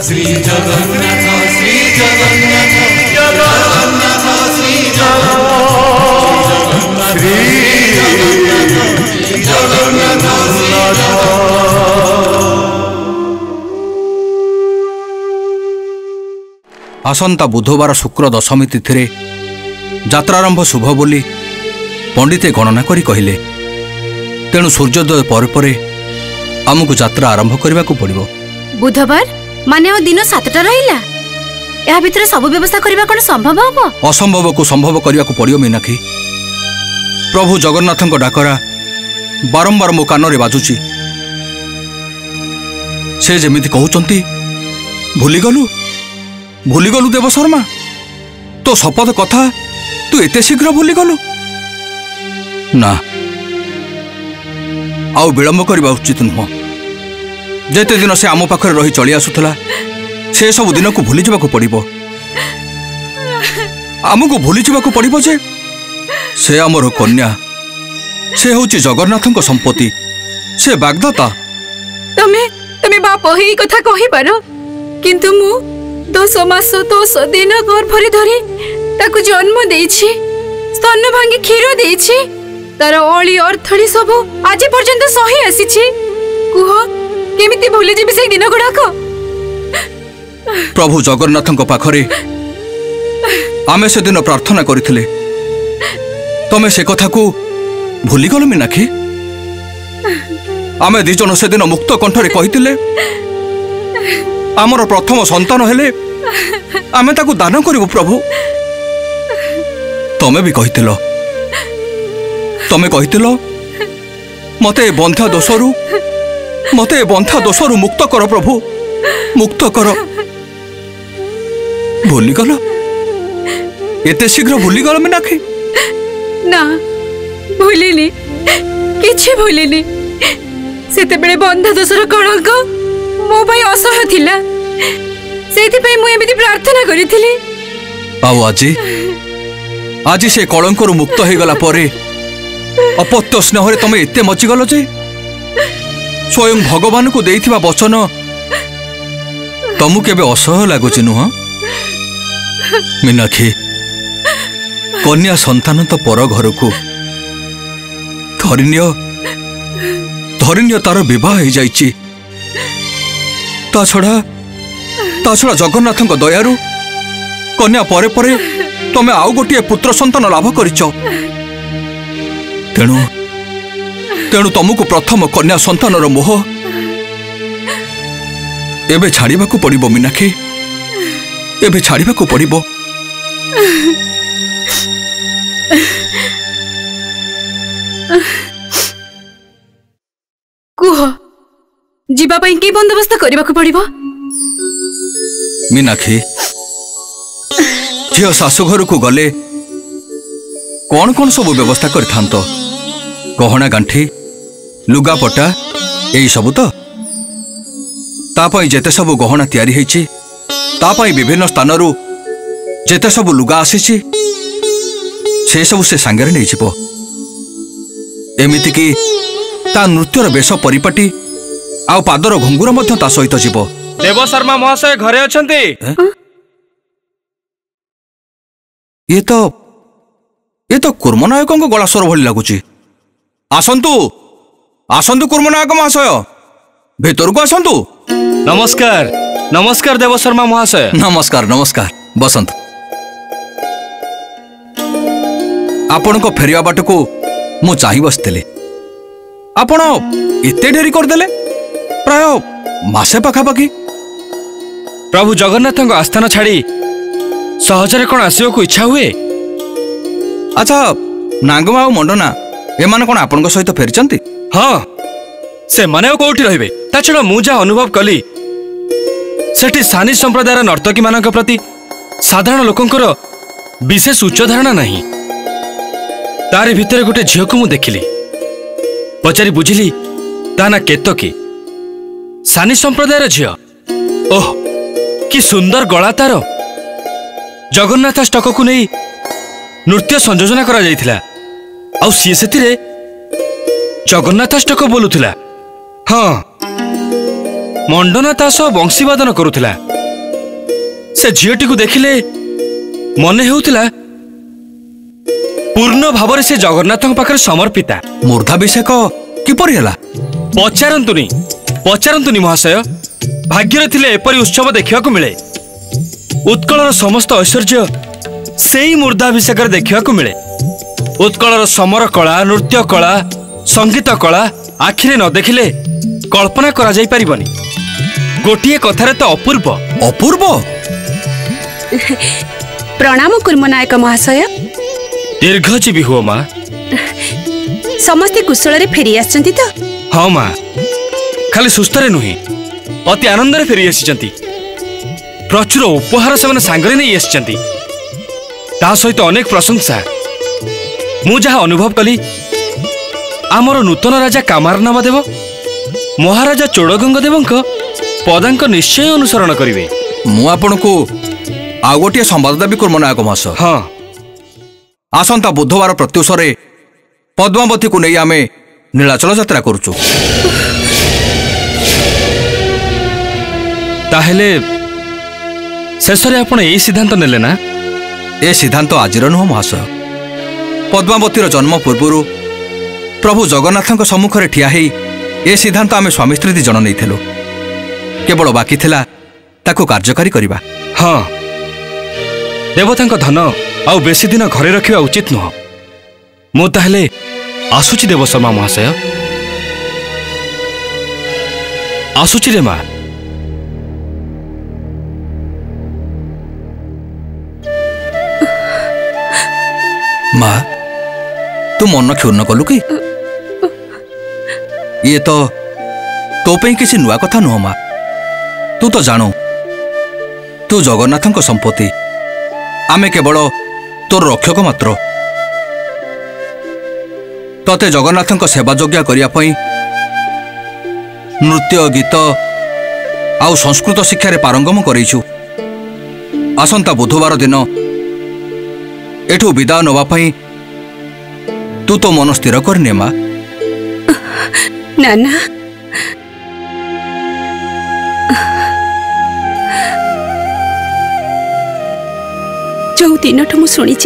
श्री जगन्नाथ श्री जगन्नाथ जगन्नाथ श्री जगन्नाथ श्री जगन्नाथ आसंता बुधवार शुक्र दशमी तिथि यात्रारंभ शुभ बोली पंडिते गणना करी कहिले तेणु सूर्योदय पर परे आमको यात्रा आरंभ करने को पड़ो। बुधवार माने दिन 7टा रहिला या भितर सब व्यवस्था करबा कोन संभव हो? असंभव को संभव करने को पड़ो मीनाक्षी। प्रभु जगन्नाथ डाकरा बारंबार मो कान रे बाजुची से जेमिति कहउचंती भूलीगलु देव शर्मा तो शपथ कथा तू एते शीघ्र भूलीगलु ना आउ विलंब करबा उचित नुह। जेते दिन से आम पाखरे रही चली आसुथला से सब दिन को भूली जाबाकू पड़िबो। आमको भूली जाबाकू पड़िबो जे से आमर कन्या से होची जगन्नाथଙ୍କ संपत्ति से बागदाता। तमे बाप ही कथा कहि पारो किंतु मु 10 मास 10 दिन गर्भरे धरी ताकू जन्म देइछि स्तन भांगी क्षीर देइछि तार अली अर्थड़ी सब आज पर्यंत सही आसीछि। कुह केमिति भूली जेबि से दिन गुडाक? प्रभु जगन्नाथଙ୍କ पाखरे आमे से दिन प्रार्थना करिथिले तमे से कथा को भूली गल मीनाक्षी। आमे दिजन से दिन मुक्त कंठरे कहिथिले आमर प्रथम संतान हेले आमे ताकू दान करिवु प्रभु। तमे भी कहिथिलो मते बंधा दोषरु मुक्त कर प्रभु मुक्त कर। भूली गल एते शीघ्र भूली गल मीनाक्षी? ना भूलिनी किछि भूलिनी। सेते बेले बंधा दोषर कलंक मो भाई असह्य थिला सेति पई मु एमिति प्रार्थना करिथिली। आउ आज से कलंकरु मुक्त हो गला परे अपत्य स्नेह तमे एते मची गल जे स्वयं भगवान को देइथिबा वचन तमु केबे असह्य लागुछि नुह? मीनाक्षी कन्या संतान तो पर घर को धरिन्य तार विवाह हो जाइछि। ता छड़ा जगन्नाथ दयारु कन्या परे परे तमे आउ गोटे पुत्र संतान लाभ करिछ। तेणु तुमको प्रथम कन्या संतान मोह एबे छाड़ीबा को पड़िबो मीनाक्षी, एबे छाड़ीबा को पड़िबो। कुह जीवा पई की बंदोबस्त करबा को पड़िबो? मीनाक्षी झियो शाशु घर को गले कौन कौन सब व्यवस्था कर थांतो? गहना गांठी लुगापटा यही सब तो तापाई जेते सब गहना तैयारी हेछि तापाई विभिन्न स्थानरू जेते सब लुगा आसीछि से सब से सांगरे नै छिपो। एमिति कि ता नृत्यर वेश परिपाटी आ पादर घुंगुर मध्य ता सहित जीवो। देव शर्मा महाशय घरे अछंती? ये तो कुर्मनायक गला स्वर भली लगुची। आसंतु कुर्मनायक महाशय भीतर को आसंतु। नमस्कार नमस्कार देव शर्मा महाशय। नमस्कार नमस्कार बसंत। आपण को फेरिया बाट को मु चाहि बसतेले आपण एते डेरी कर देले प्राय मासे पाखापाखि। प्रभु जगन्नाथ आस्थान छाड़ी सहजरे कौन आसवा को इच्छा हुए? अच्छा नागमा आ मंडना एमान कौन आपण सहित फेरिचंती? हाँ से माने कोठी रहिबे ता छड़ा मु जा अनुभव कली सेठी सानी संप्रदायर नर्तकी मानक प्रति साधारण लोकंकर विशेष उच्च धारणा नहीं। तारि भितर गोटे झियो को मु देखिली पचारि बुझिली ता ना केतकी सानी संप्रदायर झियो। ओह कि सुंदर गला तार। जगन्नाथ स्टक को नहीं नृत्य संयोजना करा जाइथिला आउ सी सेतिरे जगन्नाथ स्टक बोलुथिला। हाँ मंडना ता सह बंशीवादन करुथिला। से झीटी को देखिले मन होउतिला पूर्ण भाव से जगन्नाथ पाखे समर्पिता। मूर्धाभिषेक किपरि हला? पचारंतुनी महाशय, भाग्य थिले एपरी उत्सव देखा मिले। उत्कलर समस्त ऐश्वर्य से ही मूर्धाभिषेक देखा मिले। उत्कलर समर कला, नृत्य कला, संगीत कला आखिरे न देखिले कल्पना करा जाई परिबनी। गोटिए कथारे तो अपूर्व। अपूर्व? प्रणाम कुर्म नायक महाशय। दीर्घजीवी हुओ माँ। समस्ते कुशल रे फेरी आछंती तो? हाँ माँ, खाली सुस्थ नुहे अति आनंद फेरी आसी। प्रचुर उपहार से सांगरे नहीं आसी। सहित अनेक प्रशंसा। मु जहा अनुभव कली आमर नूतन राजा कामारनामा देव महाराजा चोड़गंग देव पदांक निश्चय अनुसरण करेंगे। मु आपण को आउ गोटे संवाद दाबी कर्म नायक महाशय। हाँ, आसंता बुधवार प्रत्युषरे पद्मावती को नहीं आमे नीलाचल यात्रा करुचु। ताहेले शेषरे आपण एई सिद्धांत नेले ना? ए सिद्धांत आजिर नुह महाशय। पद्मावतीर जन्म पूर्व प्रभु जगन्नाथ सम्मुख में ठिया हेई ए सिद्धांत आमे स्वामी स्त्री जन नहीं थिलु। केवल बाकी थिला ताकू कार्यकारी करिबा। हाँ, देवता धन आउ बेसी दिन घरे रखा उचित नुह। मु ताहेले आसुची देव शर्मा महाशय। आसुची रे माँ। माँ, तू मन क्षुण्ण कलु कि? ये तो तो पे किसी नुआ कथा नुह माँ। तू तो जानू तू जगन्नाथ संपत्ति। आमे केवल तोर रक्षक मात्र। तते जगन्नाथ सेवा योग्य करने नृत्य गीत आउ संस्कृत शिक्षा पारंगम करइछु। आसंता बुधवार दिन एठू विदा नवाई तू तो मन स्थिर करने माँ। नाना, जो दिन मु शुणी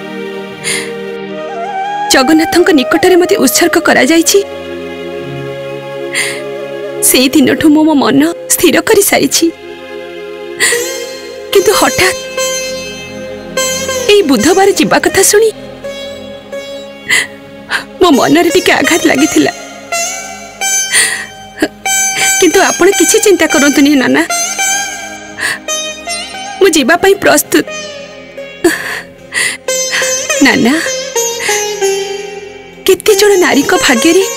जगन्नाथ निकटरे मते उत्सर्ग करा जायछि, से दिन मो मन स्थिर कर सारी। किंतु हठात बुधवार जीवा कथा सुनी मो मन रे टिके आघात लगी। किंतु आपण किसी चिंता करंतुनी नाना, मु जीवा पई प्रस्तुत। नाना, केते जण नारी को भाग्य रे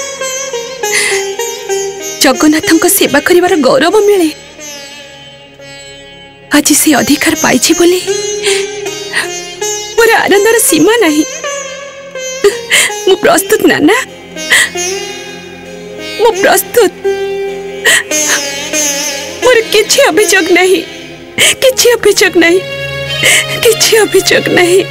जगन्नाथ को सेवा करिवार गौरव मिले। आज से अधिकार पाइछि बोली मोर आनंदर सीमा नहीं। मु प्रस्तुत नाना, मु प्रस्तुत। मोर किछि अभियोग नहीं, किछि अभियोग नहीं, किछि अभियोग नहीं।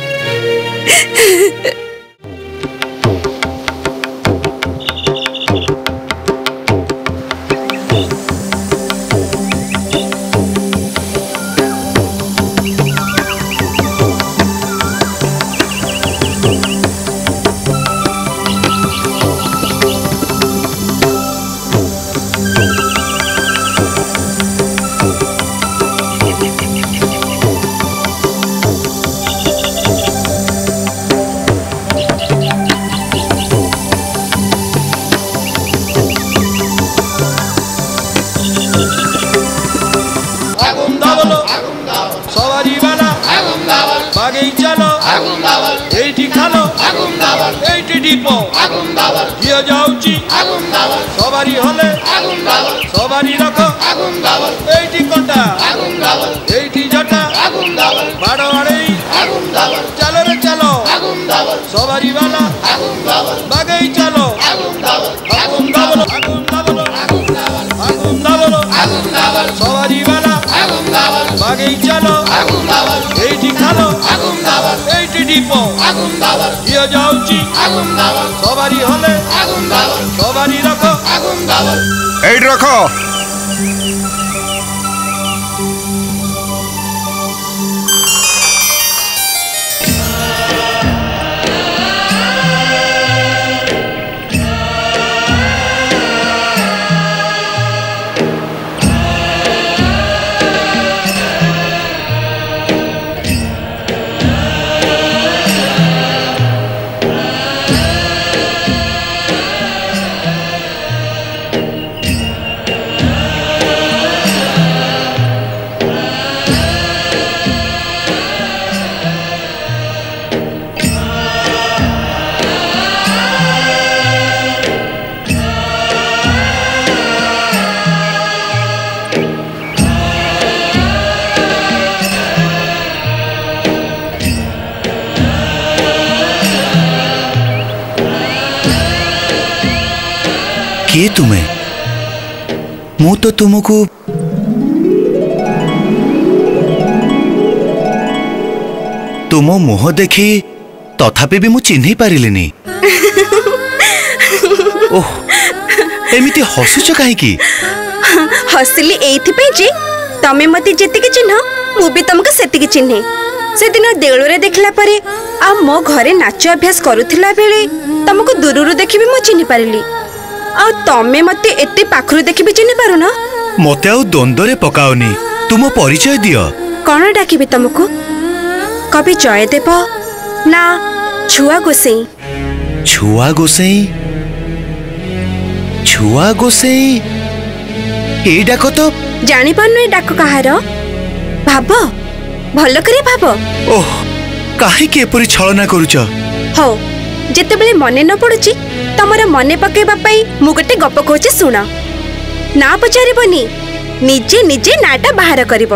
सवारी हले सवारी रख एटी कंटा एटी जटा बाड़ आड़े चलो रे चलो सवारी वाला बागई चलो सवारी वाला बागई चलो एटी खालो एटी दीपो दिया जाउची सवारी हले सवारी रख एट रख किए तुम्हें? मु तो तुमको तुम मुह देखी तथापि भी मु चिन्ह पारिलिनी। ओह एमिति हसुच कहीं? हसिली एइथिपे जे तमे मते जेतिके चिन्ह मु भी तुमको सेतिके चिन्हे। से दिन देउଳରେ देखला परे आ मो घरे नाच अभ्यास करूथिला बेले तुमको दूरରୁ देखि भी मु चिन्ह पारिली। आ तमे मते एते पाखरु देखि भी चिन्ह पारुना। मते आउ द्वंद्वरे पकाओनी, तुम परिचय दियो। कौन डाकिबे तुमको? कवि जयदेव ना छुआ गोसाई? छुआ गोसाई? छुआ गोसाई ए डाक तो जानी पानु। डाक कहार भाब भल करे भाब। ओह काहे के एपरि छलना करूछ? हो जेतेबेले मने न पडुची तमरा मने पकेबा पई मु गटे गप कहूची सुन। ना पचारिबनी, निजे निजे नाटा बाहर करिब।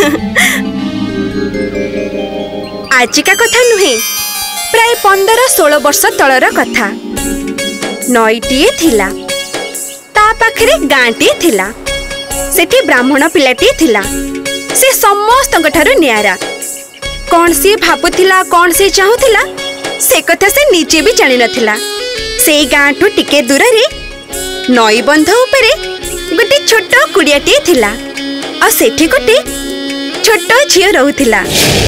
आजिका कथा नुहे, प्राय 15-16 वर्ष तलर कथा। नईटीए थिला, ता पाखरे गांटीए थिला। सेठी ब्राह्मण पिलाटीए थिला। से समस्तଙ୍କ ठाରୁ न्यारा। कौन सी भाबुथिला, कौन सी चाहुथिला से कथा से निजे भी जानि नथिला। से गांठू टिके दूर रे नई बंध उपरे गोटे छोट कुड़ियाटीए थिला। आ सेठी गोटे छोट झियो रहुथिला।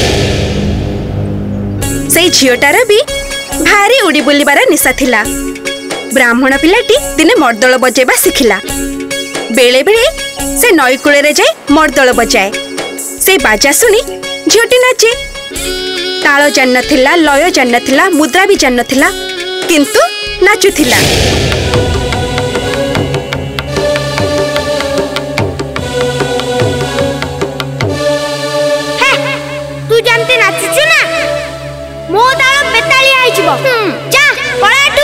से झियोटार भी भारी उड़ी बुलिबार निशा थिला। ब्राह्मण पिलाटी दिने मर्दल बजेबा शिखिला। बेले बेले से नई कूले जाए मर्दल बजाए। से बाजा शुणी झियोटी नाचे। ताल जान नथिला, लय जान नथिला, मुद्रा भी जान नथिला, किंतु नाचुथिला। तू जानते नाचिछु ना? मो ताल बेताली आइछबो। जा पळाटू।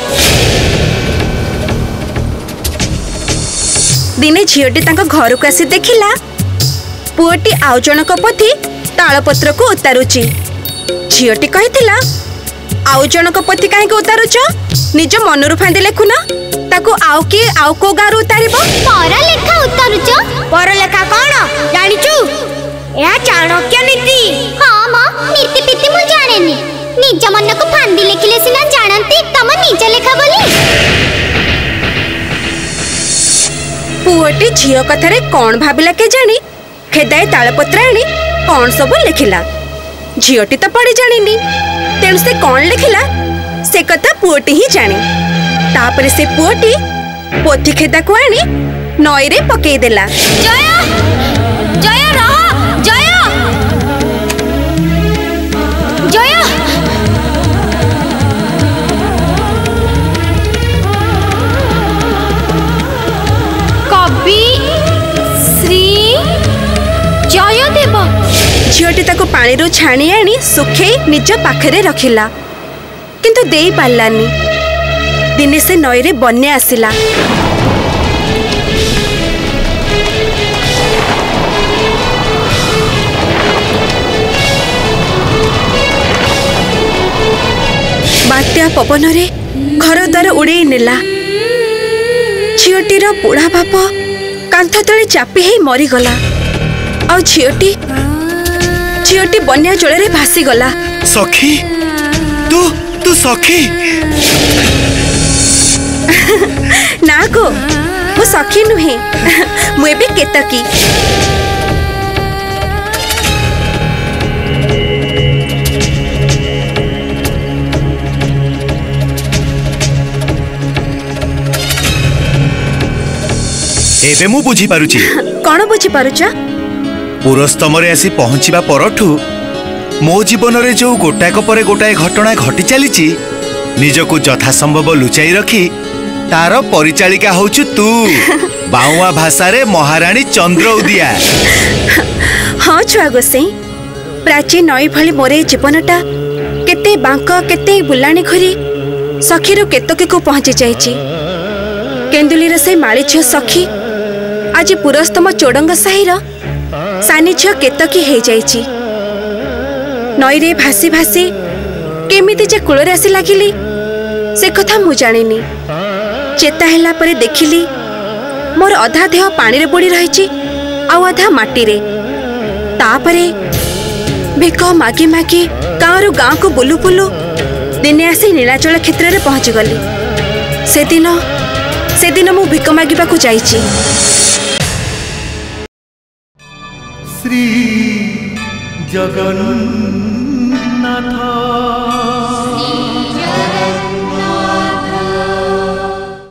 दिने झियोटी तांको घर को आसी देखिला पुओटी आउ जनक पति तालपत्र को उतारुची। झियोटी कहिथिला आउ जनक पति काहे को उतारुछ? निज मनरु फांदी लेखुना ताको आउ की आउ को गारु उतारिबो। पर लेखा उतारुछ? पर लेखा कोन जानिछु? या चाणक्य नीति। हां मां, नीति पीति मु जानेनी। निज मन को फांदी लेखिले सिना जानंती तम निज लेखा बोली। पुओटी झियो कथारे कौन भाबिला के जानी खेदाए तालपत्र आनी कौन सब लिखिला। झियोटी तो पढ़ी जानिनी, तेणु से कौन लिखिला से कथा पुओटी ही जानी। तापरे से पुओटी पोथी खेदा को आनी नई रे पकेई देला। जय जय रह जय जय। कवि श्री जयदेव। झियोटी ताको पानी रो छाणी आनी सुखे निज पाखरे रखिला, किंतु देई पारलानी। दिने से नई रे बन्या आसिला। बात्या पवन रे घर द्वार उड़े नेला। झियोटीर बुढ़ा बाप कांथ तले चापी हे मरीगला। आ झियोटी बन्या जल रे भासी गला। सखी तू सखी? ना गो, मु सखी नुहे, मु एबे केतकी। एबे मु बुझी पारुची। कौन बुझी पारुचा? पुरस्तमरे आसी पहुंचीबा परठू मो जीवन रे जो गोटाक परे गोटाए घटना घटी चलीची निजको यथासंभव लुचाई रखी तार परिचालिका होचु तू। बाउआ भाषा रे महारानी चंद्र उदिया। हाँ छुआ गोसाई, प्राचीन नई भली मोरे जीवनटा केते बांक केते बुलाणी घुरी सखीरो केतके को पहुंची जाइची। केंदुलीर से माली झियो सखी आज पुरस्तम चोडंग साहिर सानी झियो केतकी हे जाइची। नई रे भासी भासी केमिति जे कूल रे आसी लागिली से कथा मु जानिनी। चेता हैला परे देखिली मोर अधा देह पानी रे बुड़ी रही आउ अधा माटी रे। तापरे भिक मागी मागी गाँव गाँ को बुलू बुलू दिने आसी नीलाचल क्षेत्र में पहुंची गली। सेदिन मु भिक मागिबा को जाइछि। श्री जगन्नाथ